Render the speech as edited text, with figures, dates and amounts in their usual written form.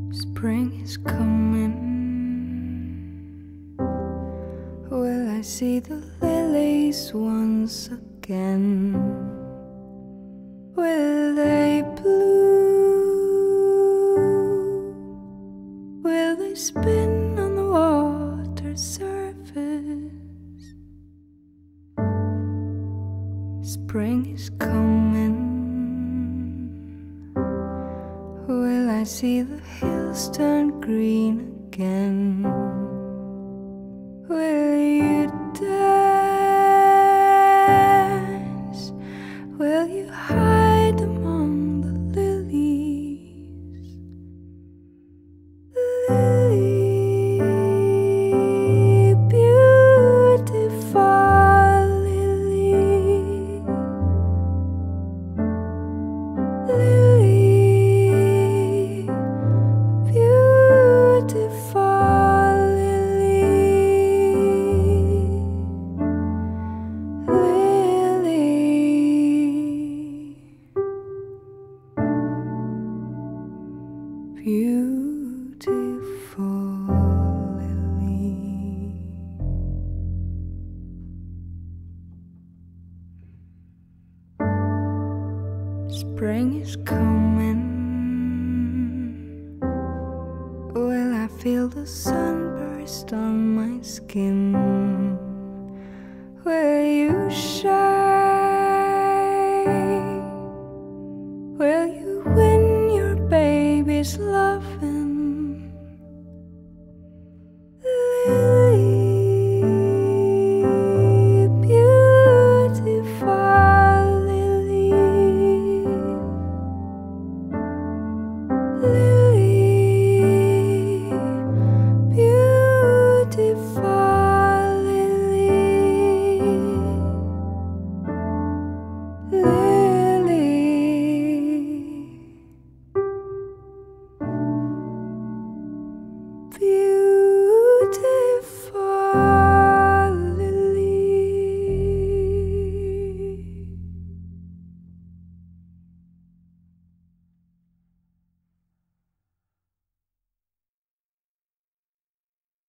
Spring is coming. Will I see the lilies once again? Will they bloom? Will they spin on the water's surface? Spring is coming. Will I see the hills turn green again? Will you dance? Will you hide among the lilies? Lily, beautiful lily. Lily, beautiful lily. Beautiful lily. Spring is coming. Will I feel the sunburst on my skin? Will you shine? Will you win your baby's love?